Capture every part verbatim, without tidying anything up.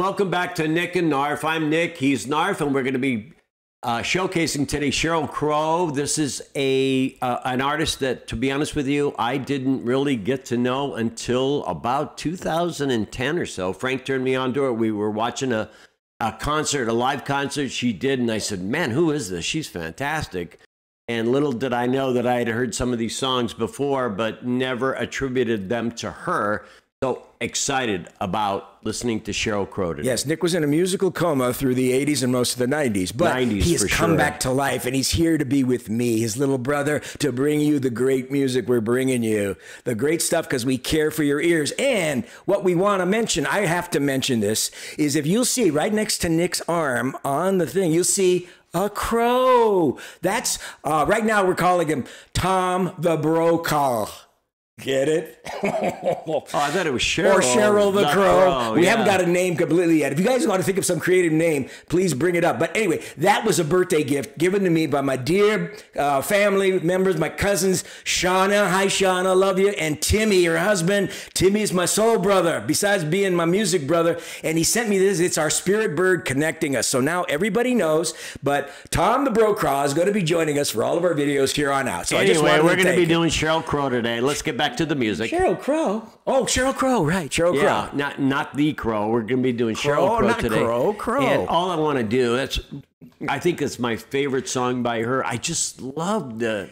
welcome back to Nick and Knarf. I'm Nick, he's Knarf, and we're going to be uh, showcasing today Sheryl Crow. This is a uh, an artist that, to be honest with you, I didn't really get to know until about two thousand ten or so. Frank turned me on to her. We were watching a, a concert, a live concert she did, and I said, man, who is this? She's fantastic. And little did I know that I had heard some of these songs before, but never attributed them to her. So excited about listening to Sheryl Crow today. Yes, Nick was in a musical coma through the eighties and most of the nineties, but nineties he has come sure. back to life, and he's here to be with me, his little brother, to bring you the great music we're bringing you, the great stuff, because we care for your ears. And what we want to mention, I have to mention this, is if you'll see right next to Nick's arm on the thing, you'll see a crow. That's, uh, right now we're calling him Tom the Brokaw. Get it? Oh, I thought it was Sheryl. Or Sheryl the Crow. Crow. We yeah. haven't got a name completely yet. If you guys want to think of some creative name, please bring it up. But anyway, that was a birthday gift given to me by my dear uh, family members, my cousins, Shauna. Hi, Shauna. Love you. And Timmy, her husband. Timmy is my soul brother, besides being my music brother. And he sent me this. It's our spirit bird connecting us. So now everybody knows. But Tom the Brokaw is going to be joining us for all of our videos here on out. So anyway, I just wanted we're to going to be it. doing Sheryl Crow today. Let's get back to the music. Sheryl Crow. Oh, Sheryl Crow, right? Sheryl yeah, Crow. not not the Crow. We're going to be doing Crow, Sheryl Crow not today. Crow, Crow. And all I want to do, that's, I think it's my favorite song by her. I just love the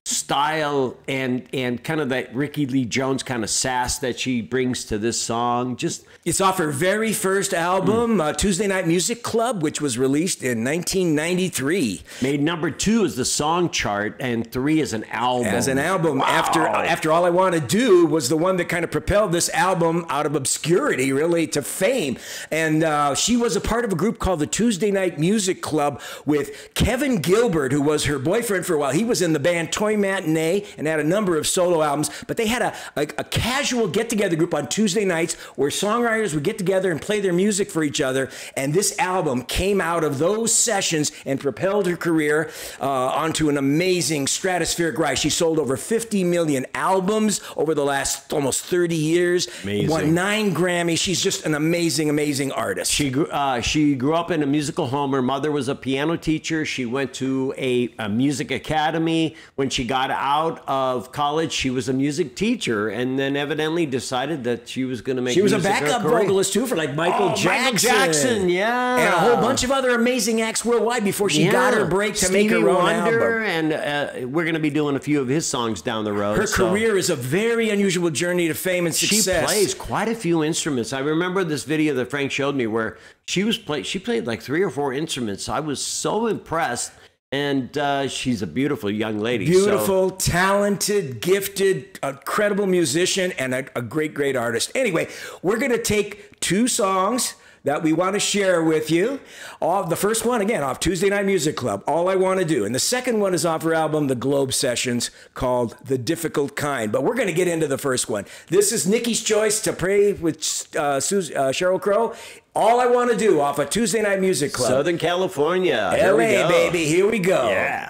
style and and kind of that Ricky Lee Jones kind of sass that she brings to this song. Just it's off her very first album, mm. uh, Tuesday Night Music Club, which was released in nineteen ninety-three. Made number two as the song chart, and three as an album. As an album. Wow. After after All I Want to Do was the one that kind of propelled this album out of obscurity, really, to fame. And uh, she was a part of a group called the Tuesday Night Music Club with Kevin Gilbert, who was her boyfriend for a while. He was in the band Toy Matinee and had a number of solo albums, but they had a, a, a casual get-together group on Tuesday nights where songwriters would get together and play their music for each other, and this album came out of those sessions and propelled her career uh, onto an amazing stratospheric rise. She sold over fifty million albums over the last almost thirty years. Amazing. Won nine Grammys. She's just an amazing, amazing artist. She grew, uh, she grew up in a musical home. Her mother was a piano teacher. She went to a, a music academy. When she got out of college, she was a music teacher, and then evidently decided that she was going to make She was a music backup her career. vocalist too for like Michael oh, Jackson. Michael Jackson, yeah. And a whole bunch of other amazing acts worldwide before she yeah. got her break to Stevie make her own Wonder, album. and uh, we're going to be doing a few of his songs down the road. Her so. career is a very unusual journey to fame and success. She plays quite a few instruments. I remember this video that Frank showed me where she was play. She played like three or four instruments. I was so impressed. And uh, she's a beautiful young lady. Beautiful, so. talented, gifted, incredible musician, and a, a great, great artist. Anyway, we're going to take two songs that we want to share with you. All, the first one, again, off Tuesday Night Music Club, All I Want to Do. And the second one is off her album, The Globe Sessions, called The Difficult Kind. But we're going to get into the first one. This is Nikki's choice to pray with uh, Suze, uh, Sheryl Crow. All I Want to Do off of Tuesday Night Music Club. Southern California. L A, baby. Here we go. Yeah.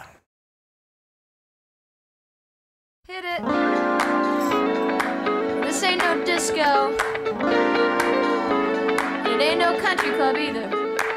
Hit it. This ain't no disco. It ain't no country club either.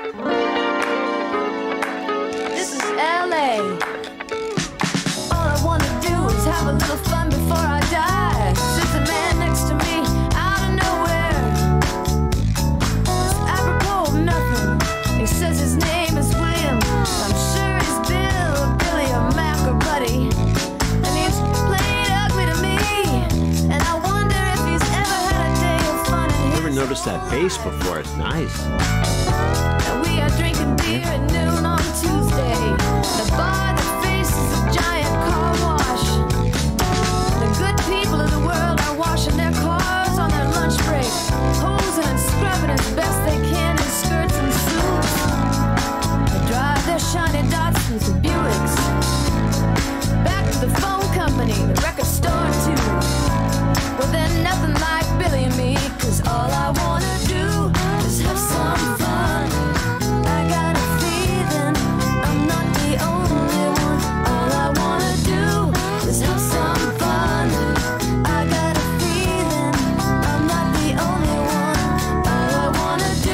This is L A. All I want to do is have a little fun before I die. Sits a man next to me out of nowhere. It's apropos of nothing. He says his name is William. I'm sure he's Bill or Billy or Mac or Buddy. And he's played ugly to me. And I wonder if he's ever had a day of fun in his Never noticed that bass before. It's nice. And we are drinking beer at noon on Tuesday. The bar that faces a giant car wash. The good people of the world are washing their cars on their lunch break, hosing and scrubbing as best they can in skirts and suits. They drive their shiny Datsuns and Buicks back to the phone company, the record store too. Well, they're nothing like Billy and me, 'cause all I wanna do is have some fun. I got a feeling I'm not the only one. All I wanna do is have some fun. I got a feeling I'm not the only one. All I wanna do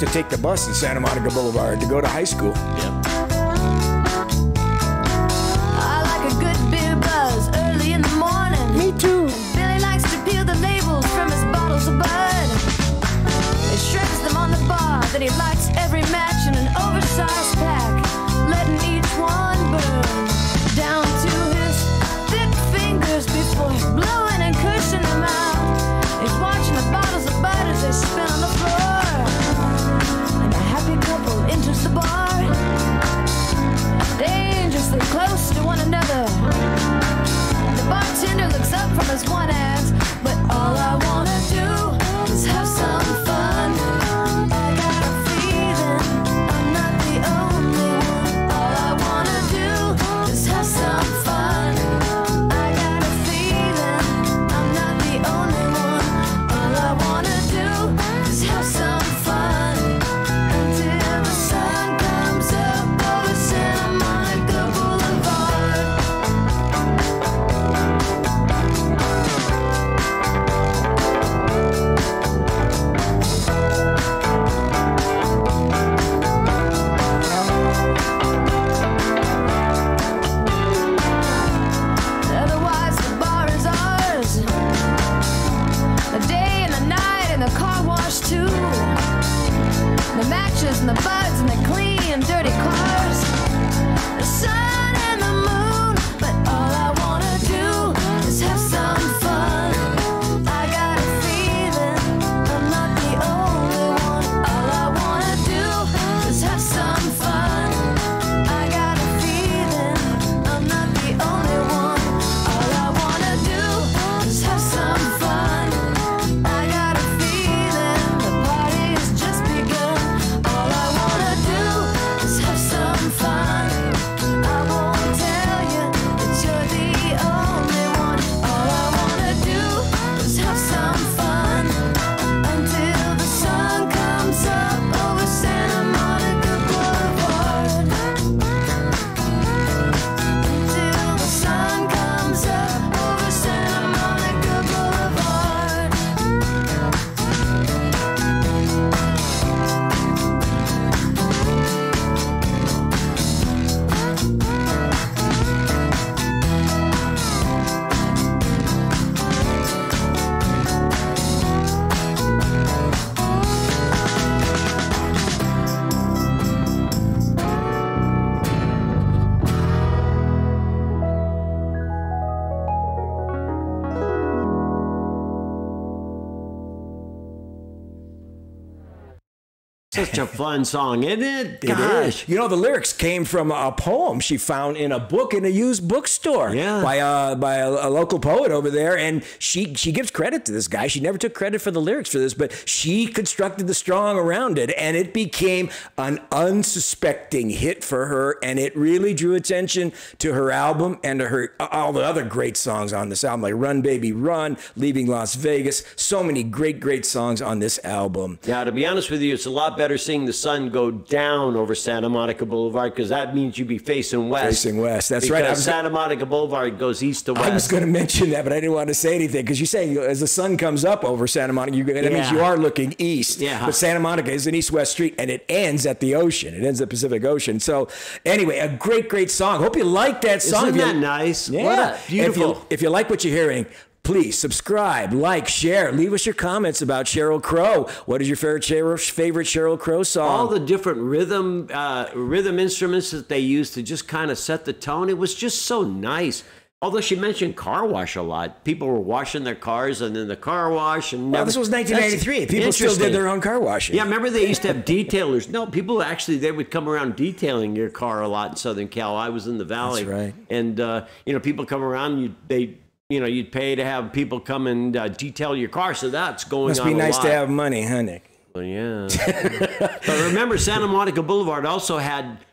to take the bus in Santa Monica Boulevard to go to high school. Yep. I like a good beer buzz early in the morning. Me too. Billy likes to peel the labels from his bottles of bud. He shreds them on the bar, then he lights every match in an oversized pack, letting each one burn down to his thick fingers before blowing and cursing them out. He's watching the bottles of bud as they spin on the floor, and a happy couple enters the bar, dangerously close to one another. The bartender looks up from his one hand, but all I wanna do is have some fun. I got a feeling I'm not the only one. All I wanna do is have some fun. I got a feeling I'm not the only one. All I wanna do is have some fun until the sun comes up over Santa Monica Boulevard. Otherwise, the bar is ours. The day and the night and the car wash too. The matches and the buds and the clean and dirty cars. The sun and the moon, but all I wanna do is have some fun. I got a feeling I'm not the only one. All I wanna do is have some fun. I got a feeling I'm not the only one. All I wanna do is have some fun. I got a feeling the party has just begun. All I wanna do is have some fun. I won't tell you that you're the only one. All I wanna do is have some fun until the sun comes up over Santa Monica Boulevard. Until the sun comes up over Santa Monica Boulevard. Such a fun song, isn't it? It Gosh. is. You know, the lyrics came from a poem she found in a book in a used bookstore Yeah. by a by a, a local poet over there, and she she gives credit to this guy. She never took credit for the lyrics for this, but she constructed the song around it, and it became an unsuspecting hit for her, and it really drew attention to her album and to her all the other great songs on this album, like Run Baby Run, Leaving Las Vegas. So many great great songs on this album. Yeah, to be honest with you, it's a lot better seeing the sun go down over Santa Monica Boulevard, because that means you'd be facing west. Facing west, that's because right. I was- Santa Monica Boulevard goes east to west. I was going to mention that, but I didn't want to say anything because you say as the sun comes up over Santa Monica, you, that Yeah. means you are looking east. Yeah. But Santa Monica is an east-west street, and it ends at the ocean. It ends at the Pacific Ocean. So anyway, a great, great song. Hope you like that song. Isn't If you- that nice? Yeah. What a If beautiful. you, if you like what you're hearing, please subscribe, like, share. Leave us your comments about Sheryl Crow. What is your favorite Sheryl, favorite Sheryl Crow song? all the different rhythm uh, rhythm instruments that they used to just kind of set the tone. It was just so nice. Although she mentioned car wash a lot. People were washing their cars and then the car wash. and Well, never, this was nineteen ninety-three. That's People still did interesting. their own car washing. Yeah, remember they used to have detailers. No, people actually, they would come around detailing your car a lot in Southern Cal. I was in the Valley. That's right. And, uh, you know, people come around, you, they, you know, you'd pay to have people come and uh, detail your car. So that's going Must on be a nice lot. to have money, huh, Nick? Well, yeah. But remember, Santa Monica Boulevard also had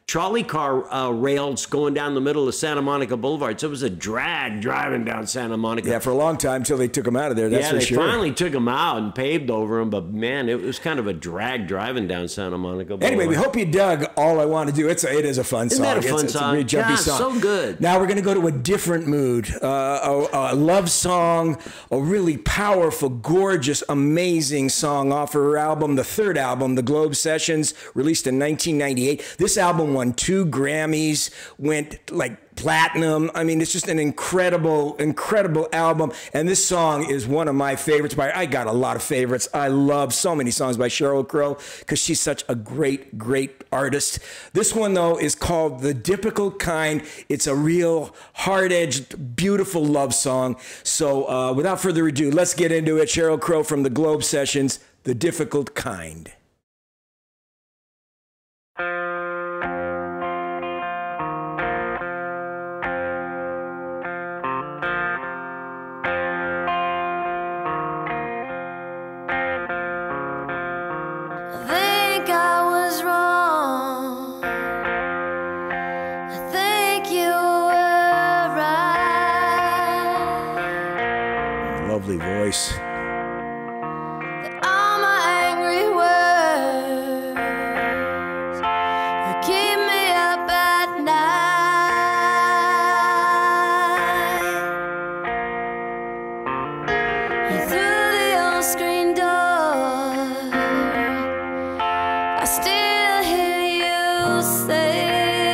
trolley car uh, rails going down the middle of Santa Monica Boulevard. So it was a drag driving down Santa Monica. Yeah, for a long time until they took them out of there. That's yeah, for they sure. finally took them out and paved over them. But man, it was kind of a drag driving down Santa Monica Boulevard. Anyway, we hope you dug All I Want to Do. It's a, it is a fun Isn't song. that a fun it's, song? It's a really jumpy yeah, song. so good. Now we're going to go to a different mood. Uh, a, a love song, a really powerful, gorgeous, amazing song off her album, the third album, The Globe Sessions, released in nineteen ninety-eight. This album won two Grammys, went like platinum. I mean, it's just an incredible, incredible album. And this song is one of my favorites. By I got a lot of favorites. I love so many songs by Sheryl Crow because she's such a great, great artist. This one, though, is called The Difficult Kind. It's a real hard-edged, beautiful love song. So uh, without further ado, let's get into it. Sheryl Crow from The Globe Sessions, The Difficult Kind. Lovely voice. All my angry words that keep me up at night. And through the old screen door, I still hear you say,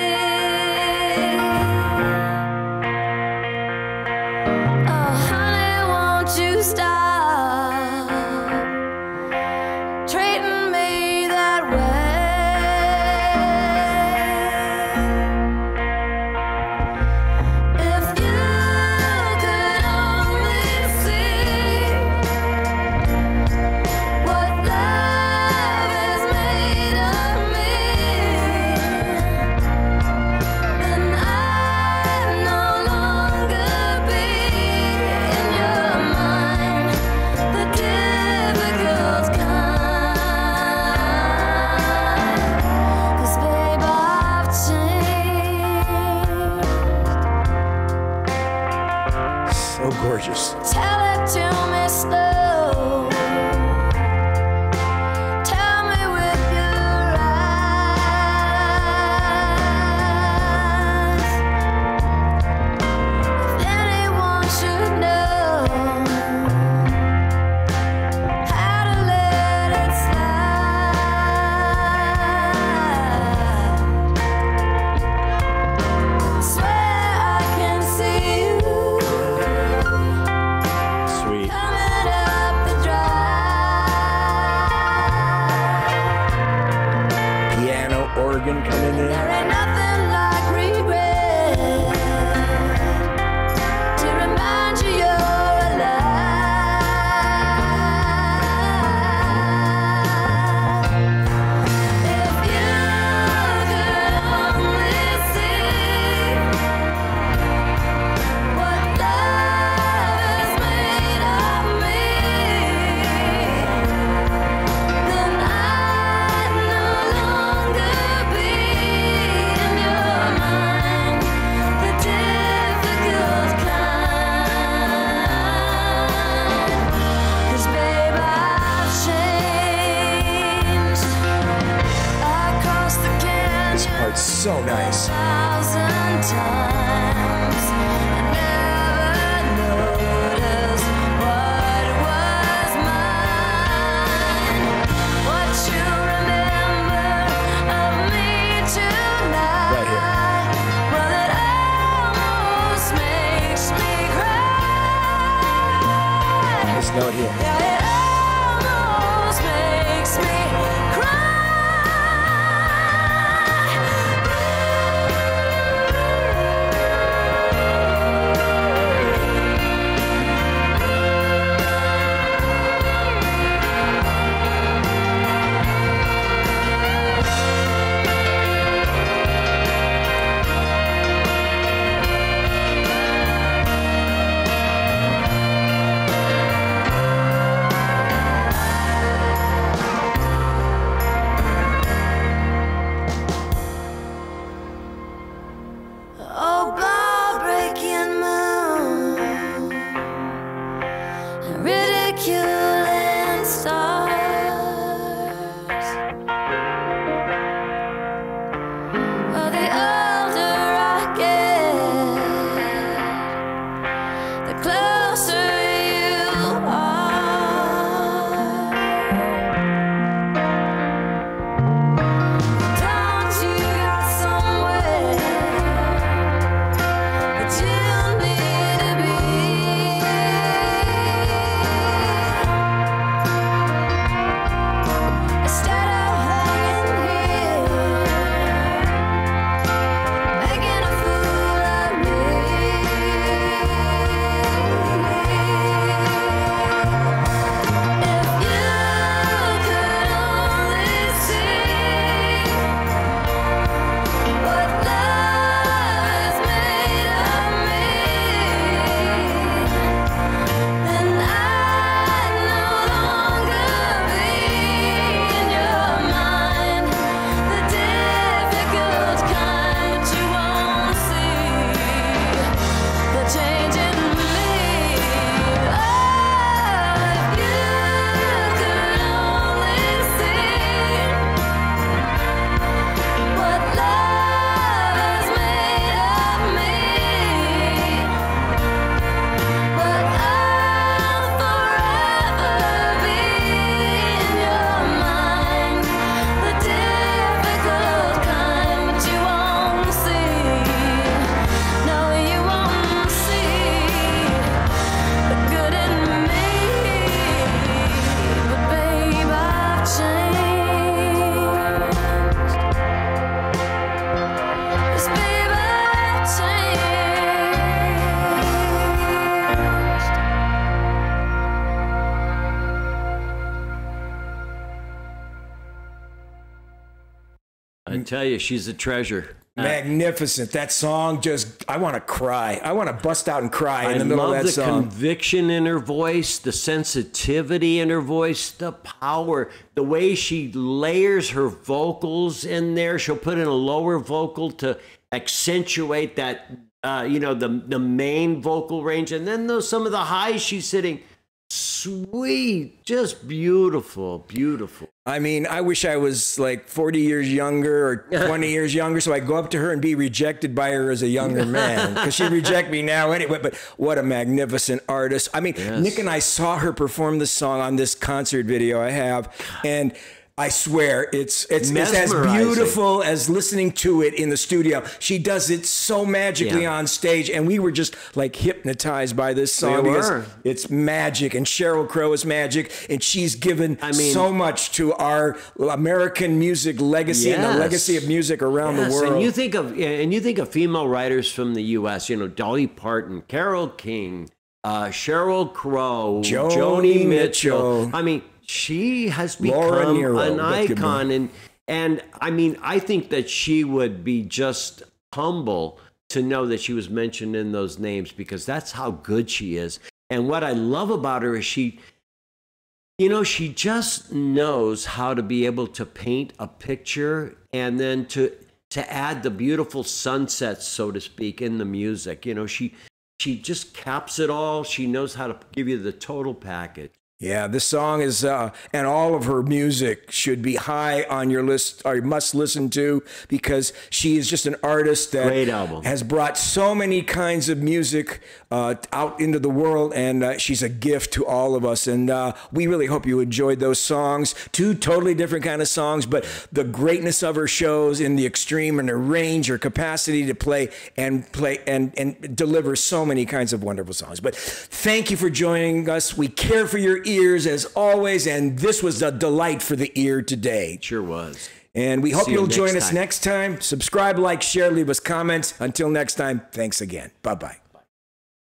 you stop treating me that way. If you could only see what love has made of me, then I'd no longer be in your mind, the difficult kind. 'Cause babe, I've changed. So gorgeous. Tell it to me slow. Tell me with your eyes. If anyone should know how to let it slide, swear I can see you Sweet. coming up the drive. Piano, organ coming in. There ain't nothing like regret to remind you you're alive. If you could only see what love has made of me, then I'd no longer be in your mind, the difficult kind. 'Cause babe, I've changed across the canyon. This part's so nice. Thousand times, I never noticed what was mine. What you remember of me tonight? Right here. Well, it almost makes me cry. This note here. Yeah, it almost makes me cry. tell you, she's a treasure. Magnificent. That song just, I want to cry. I want to bust out and cry in the middle of that song. I love the conviction in her voice, the sensitivity in her voice, the power, the way she layers her vocals in there. She'll put in a lower vocal to accentuate that, uh, you know, the, the main vocal range. And then those, some of the highs she's hitting. Sweet, just beautiful, beautiful. I mean, I wish I was like forty years younger or twenty years younger, so I go up to her and be rejected by her as a younger man, because she'd reject me now anyway. But what a magnificent artist. I mean, yes. Nick and I saw her perform the song on this concert video I have, and I swear it's it's, it's as beautiful as listening to it in the studio. She does it so magically yeah. on stage, and we were just like hypnotized by this song. We because were. It's magic, and Sheryl Crow is magic, and she's given I mean, so much to our American music legacy yes. and the legacy of music around yes. the world. And you think of and you think of female writers from the U S, you know, Dolly Parton, Carole King, uh, Sheryl Crow, Joni, Joni Mitchell. Mitchell. I mean, she has become an icon, and and I mean, I think that she would be just humble to know that she was mentioned in those names, because that's how good she is. And what I love about her is she, you know, she just knows how to be able to paint a picture, and then to to add the beautiful sunsets, so to speak, in the music. You know, she she just caps it all. She knows how to give you the total package. Yeah, this song is, uh, and all of her music should be high on your list, or must listen to, because she is just an artist that Great album. has brought so many kinds of music uh, out into the world, and uh, she's a gift to all of us. And uh, we really hope you enjoyed those songs. Two totally different kind of songs, but the greatness of her shows in the extreme, and her range, her capacity to play and play and, and deliver so many kinds of wonderful songs. But thank you for joining us. We care for your ears as always, and this was a delight for the ear today. Sure was. And we hope See you you'll join next us time. next time. Subscribe, like, share, leave us comments. Until next time, thanks again. Bye-bye.